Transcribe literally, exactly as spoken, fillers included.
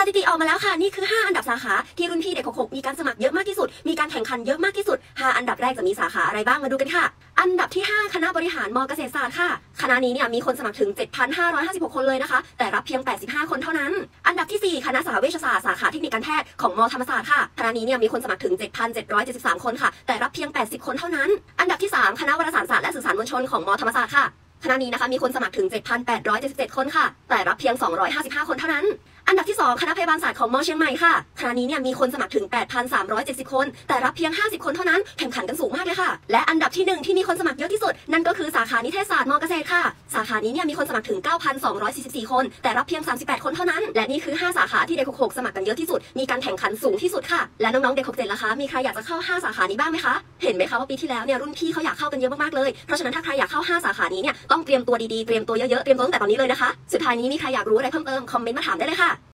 ถิติออกมาแล้วค่ะนี่คือห้าอันดับสาขาที่รุ่นพี่เด็กหกมีการสมัครเยอะมากที่สุดมีการแข่งขันเยอะมากที่สุดห้าอันดับแรกจะมีสาขาอะไรบ้างมาดูกันค่ะอันดับที่ห้าคณะบริหารม.เกษตรศาสตร์ค่ะคณะนี้เนี่ยมีคนสมัครถึง เจ็ดพันห้าร้อยห้าสิบหก คนเลยนะคะแต่รับเพียงแปดสิบห้าคนเท่านั้นอันดับที่สี่คณะสหเวชศาสตร์สาขาเทคนิคการแพทย์ของม.ธรรมศาสตร์ค่ะคณะนี้เนี่ยมีคนสมัครถึง เจ็ดพันเจ็ดร้อยเจ็ดสิบสาม คนค่ะแต่รับเพียงแปดสิบคนเท่านั้นอันดับที่สามคณะวารสารศาสตร์และสื่อสารมวลชนของม.ธรรมศาสตร์ค่ะคณะนี้นะคะมีคนสมัครถึง เจ็ดพันแปดร้อยเจ็ดสิบเจ็ด คนค่ะแต่รับเพียงสองร้อยห้าสิบห้าคนเท่านั้นอันดับที่สองคณะพยาบาลศาสตร์ของม.เชียงใหม่ค่ะคณะนี้เนี่ยมีคนสมัครถึง แปดพันสามร้อยเจ็ดสิบ คนแต่รับเพียงห้าสิบคนเท่านั้นแข่งขันกันสูงมากเลยค่ะและอันดับที่หนึ่งที่มีคนสมัครเยอะที่สุดนั่นก็คือสาขานิเทศศาสตร์ม.เกษตรค่ะสาขานี้เนี่ยมีคนสมัครถึง เก้าพันสองร้อยสี่สิบสี่ คนแต่รับเพียงสามสิบแปดคนเท่านั้นและนี่คือห้าสาขาที่เด็กหกสมัครกันเยอะที่สุดมีการแข่งขันสูงที่สุดค่ะและน้องๆเด็กหกเจ็ดล่ะคะมีใครอยากจะเข้าห้าสาขานี้บ้างไหมคะเห็นไหมคะว่าปีที่แล้วเนี่ยรุ่นพี่เขาอยากเข้ากันเยอะมากๆเลยเพราะฉะนั้นถ้าใครอยากเข้าห้าสาขานี้เนี่ยต้องเตรียมตัวดีๆเตรียมตัวเยอะๆเตรียมตัวตั้งแต่ตอนนี้เลยนะคะสุดท้ายนี้มีใครอยากรู้อะไรเพิ่มเติมคอมเมนต์มาถามได้เลยค่ะ